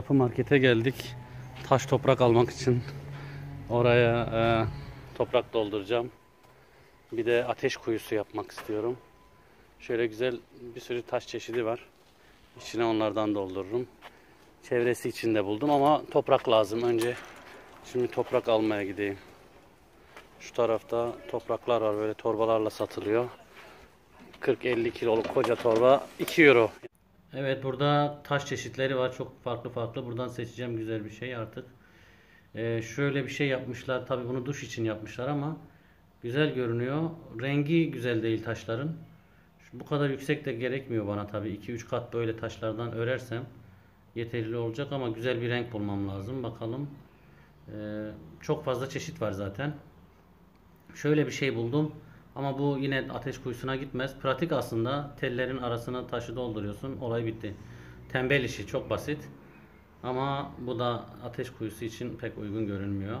Yapı markete geldik. Taş toprak almak için oraya toprak dolduracağım. Bir de ateş kuyusu yapmak istiyorum. Şöyle güzel bir sürü taş çeşidi var. İçine onlardan doldururum. Çevresi için de buldum ama toprak lazım. Önce şimdi toprak almaya gideyim. Şu tarafta topraklar var, böyle torbalarla satılıyor. 40-50 kiloluk koca torba 2 euro. Evet, burada taş çeşitleri var. Çok farklı farklı. Buradan seçeceğim güzel bir şey artık. Şöyle bir şey yapmışlar. Tabii bunu duş için yapmışlar ama güzel görünüyor. Rengi güzel değil taşların. Bu kadar yüksek de gerekmiyor bana tabii. 2-3 kat böyle taşlardan örersem yeterli olacak ama güzel bir renk bulmam lazım. Bakalım. Çok fazla çeşit var zaten. Şöyle bir şey buldum. Ama bu yine ateş kuyusuna gitmez. Pratik aslında. Tellerin arasına taşı dolduruyorsun. Olay bitti. Tembel işi, çok basit. Ama bu da ateş kuyusu için pek uygun görünmüyor.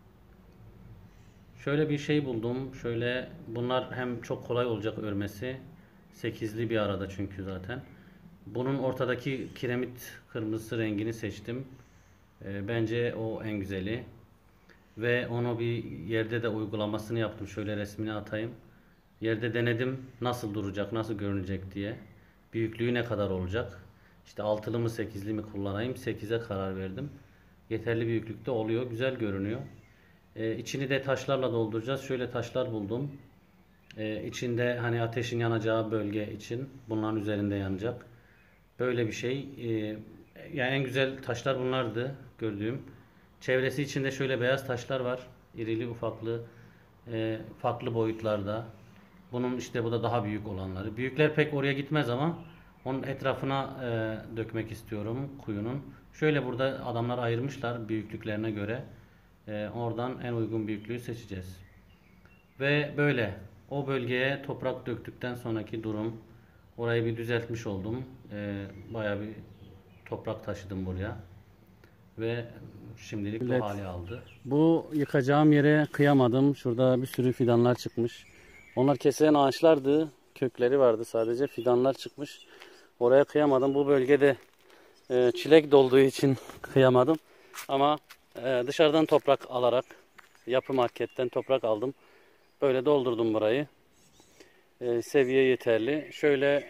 Şöyle bir şey buldum. Şöyle, bunlar hem çok kolay olacak örmesi. 8'li bir arada çünkü zaten. Bunun ortadaki kiremit kırmızısı rengini seçtim. Bence o en güzeli. Ve onu bir yerde de uygulamasını yaptım. Şöyle resmini atayım. Yerde denedim nasıl duracak, nasıl görünecek diye. Büyüklüğü ne kadar olacak? İşte 6'lı mı 8'li mi kullanayım? 8'e karar verdim. Yeterli büyüklükte oluyor. Güzel görünüyor. İçini de taşlarla dolduracağız. Şöyle taşlar buldum. İçinde hani ateşin yanacağı bölge için bunların üzerinde yanacak. Böyle bir şey. Yani en güzel taşlar bunlardı gördüğüm. Çevresi içinde şöyle beyaz taşlar var. İrili ufaklı, farklı boyutlarda. Bunun işte bu da daha büyük olanları. Büyükler pek oraya gitmez ama onun etrafına dökmek istiyorum kuyunun. Şöyle burada adamlar ayırmışlar büyüklüklerine göre. Oradan en uygun büyüklüğü seçeceğiz. Ve böyle o bölgeye toprak döktükten sonraki durum, orayı bir düzeltmiş oldum. Bayağı bir toprak taşıdım buraya. Ve şimdilik bu hali aldı. Bu yıkacağım yere kıyamadım. Şurada bir sürü fidanlar çıkmış. Onlar kesilen ağaçlardı. Kökleri vardı sadece. Fidanlar çıkmış. Oraya kıyamadım. Bu bölgede çilek dolduğu için kıyamadım. Ama dışarıdan toprak alarak, yapı marketten toprak aldım. Böyle doldurdum burayı. Seviye yeterli. Şöyle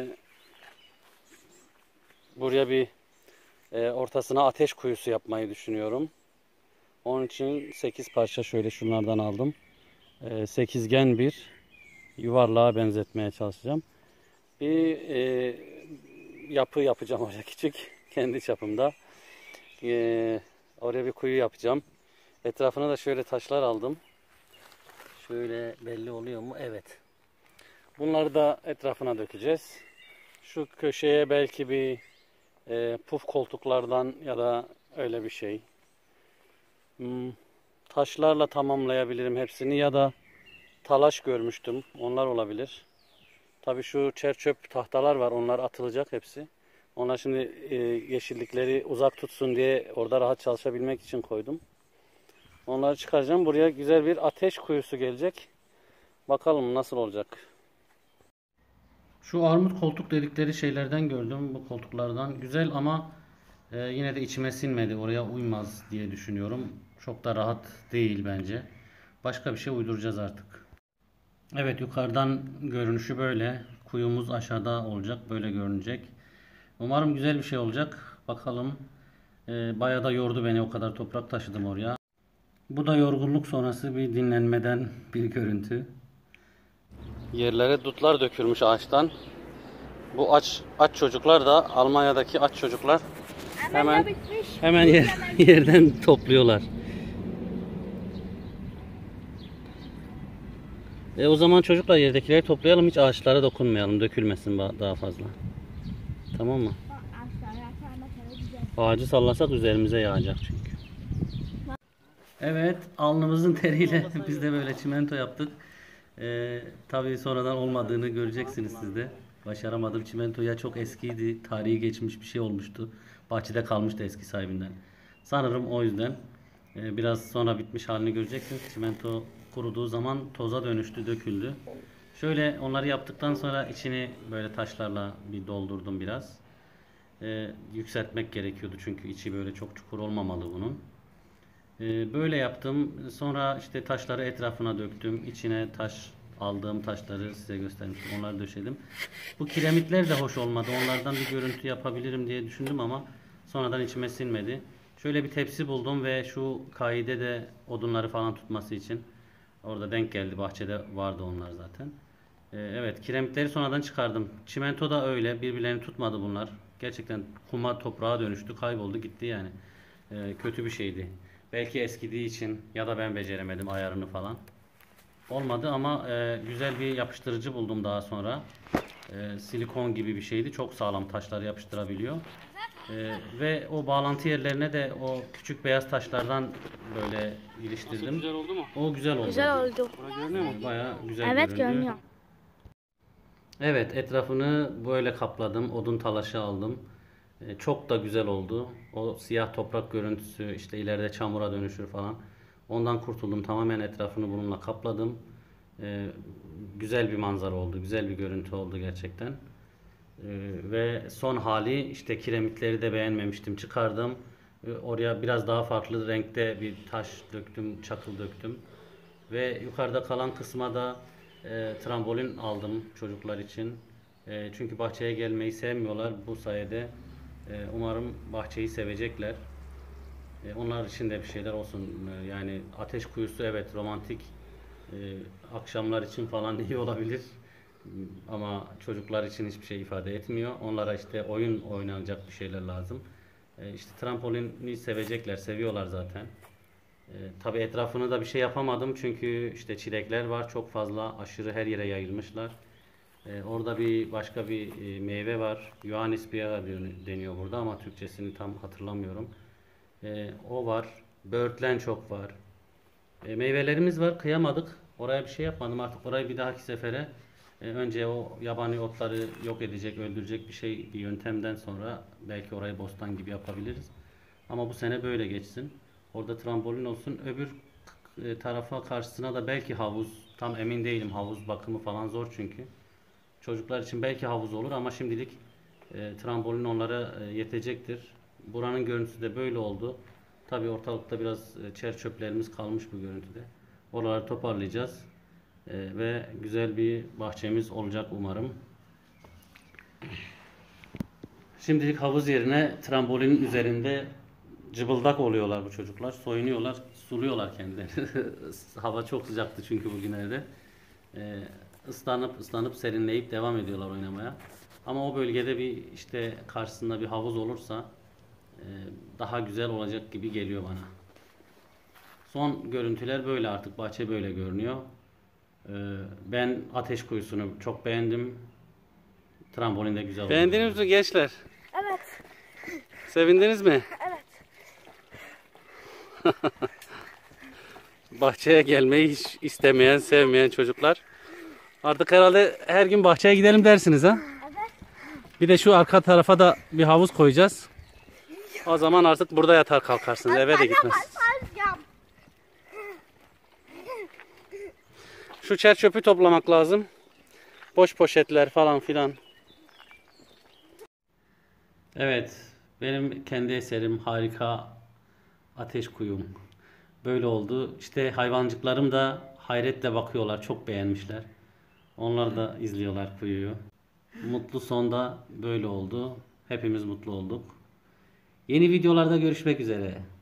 buraya bir ortasına ateş kuyusu yapmayı düşünüyorum. Onun için 8 parça şöyle şunlardan aldım. Sekizgen bir yuvarlığa benzetmeye çalışacağım. Bir yapı yapacağım oraya küçük. Kendi çapımda. Oraya bir kuyu yapacağım. Etrafına da şöyle taşlar aldım. Şöyle belli oluyor mu? Evet. Bunları da etrafına dökeceğiz. Şu köşeye belki bir puf koltuklardan ya da öyle bir şey. Taşlarla tamamlayabilirim hepsini ya da talaş görmüştüm. Onlar olabilir. Tabii şu çerçöp tahtalar var. Onlar atılacak hepsi. Onlar şimdi yeşillikleri uzak tutsun diye orada rahat çalışabilmek için koydum. Onları çıkaracağım. Buraya güzel bir ateş kuyusu gelecek. Bakalım nasıl olacak. Şu armut koltuk dedikleri şeylerden gördüm. Bu koltuklardan güzel ama yine de içime sinmedi. Oraya uymaz diye düşünüyorum. Çok da rahat değil bence. Başka bir şey uyduracağız artık. Evet, yukarıdan görünüşü böyle. Kuyumuz aşağıda olacak. Böyle görünecek. Umarım güzel bir şey olacak. Bakalım. Bayağı da yordu beni. O kadar toprak taşıdım oraya. Bu da yorgunluk sonrası bir dinlenmeden bir görüntü. Yerlere dutlar dökülmüş ağaçtan. Bu aç çocuklar da, Almanya'daki aç çocuklar hemen yerden topluyorlar. O zaman çocuklar yerdekileri toplayalım, hiç ağaçlara dokunmayalım, dökülmesin daha fazla. Tamam mı? Ağacı sallasak üzerimize yağacak çünkü. Evet, alnımızın teriyle biz de böyle çimento yaptık. Tabii sonradan olmadığını göreceksiniz siz de. Başaramadım. Çimento ya çok eskiydi, tarihi geçmiş bir şey olmuştu. Bahçede kalmıştı eski sahibinden. Sanırım o yüzden. Biraz sonra bitmiş halini göreceksiniz. Çimento kuruduğu zaman toza dönüştü, döküldü. Şöyle onları yaptıktan sonra içini böyle taşlarla bir doldurdum biraz. Yükseltmek gerekiyordu çünkü içi böyle çok çukur olmamalı bunun. Böyle yaptım. Sonra işte taşları etrafına döktüm. İçine aldığım taşları size göstermiştim. Onları döşedim. Bu kiremitler de hoş olmadı. Onlardan bir görüntü yapabilirim diye düşündüm ama sonradan içime sinmedi. Şöyle bir tepsi buldum ve şu kaide de odunları falan tutması için orada denk geldi. Bahçede vardı onlar zaten. Evet, kiremitleri sonradan çıkardım. Çimento da öyle. Birbirlerini tutmadı bunlar. Gerçekten kuma toprağa dönüştü. Kayboldu gitti yani. Kötü bir şeydi. Belki eskidiği için ya da ben beceremedim ayarını falan. Olmadı ama güzel bir yapıştırıcı buldum daha sonra. Silikon gibi bir şeydi. Çok sağlam taşları yapıştırabiliyor. Ve o bağlantı yerlerine de o küçük beyaz taşlardan böyle iliştirdim. Güzel oldu mu? O güzel oldu. Güzel oldu. Bura görünüyor mu? Bayağı güzel Evet, göründü. görünüyor. Evet, etrafını böyle kapladım. Odun talaşı aldım. Çok da güzel oldu. O siyah toprak görüntüsü işte ileride çamura dönüşür falan. Ondan kurtuldum. Tamamen etrafını bununla kapladım. Güzel bir manzara oldu. Güzel bir görüntü oldu gerçekten. Ve son hali işte kiremitleri de beğenmemiştim. Çıkardım. Oraya biraz daha farklı renkte bir taş döktüm, çakıl döktüm. Ve yukarıda kalan kısma da trambolin aldım çocuklar için. Çünkü bahçeye gelmeyi sevmiyorlar. Bu sayede umarım bahçeyi sevecekler. Onlar için de bir şeyler olsun. Yani ateş kuyusu evet romantik akşamlar için falan iyi olabilir. Ama çocuklar için hiçbir şey ifade etmiyor. Onlara işte oyun oynanacak bir şeyler lazım. İşte trampolini sevecekler, seviyorlar zaten. Tabii etrafını da bir şey yapamadım çünkü işte çilekler var çok fazla aşırı her yere yayılmışlar. Orada başka bir meyve var. Johannisbeer deniyor burada ama Türkçesini tam hatırlamıyorum. O var. Böğürtlen çok var. Meyvelerimiz var. Kıyamadık. Oraya bir şey yapmadım. Artık orayı bir dahaki sefere önce o yabani otları yok edecek, öldürecek bir yöntemden sonra belki orayı bostan gibi yapabiliriz. Ama bu sene böyle geçsin. Orada trambolin olsun. Öbür tarafa karşısına da belki havuz. Tam emin değilim. Havuz bakımı falan zor çünkü. Çocuklar için belki havuz olur ama şimdilik trambolin onlara yetecektir. Buranın görüntüsü de böyle oldu. Tabii ortalıkta biraz çer çöplerimiz kalmış bu görüntüde. Oraları toparlayacağız. Ve güzel bir bahçemiz olacak umarım. Şimdilik havuz yerine trambolinin üzerinde cıbıldak oluyorlar bu çocuklar. Soyunuyorlar, suluyorlar kendilerini. Hava çok sıcaktı çünkü bugünlerde. Islanıp serinleyip devam ediyorlar oynamaya. Ama o bölgede işte karşısında bir havuz olursa daha güzel olacak gibi geliyor bana. Son görüntüler böyle artık bahçe böyle görünüyor. Ben ateş kuyusunu çok beğendim. Trambolin de güzel oldu. Beğendiniz mi gençler? Evet. Sevindiniz mi? Evet. Bahçeye gelmeyi hiç istemeyen, sevmeyen çocuklar. Artık herhalde her gün bahçeye gidelim dersiniz ha? Evet. Bir de şu arka tarafa da bir havuz koyacağız. O zaman artık burada yatar kalkarsınız. Eve de gitmez. Şu çer çöpü toplamak lazım. Boş poşetler falan filan. Evet, benim kendi eserim harika ateş kuyum. Böyle oldu. İşte hayvancıklarım da hayretle bakıyorlar, çok beğenmişler. Onlar da izliyorlar kuyuyu. Mutlu sonda böyle oldu. Hepimiz mutlu olduk. Yeni videolarda görüşmek üzere.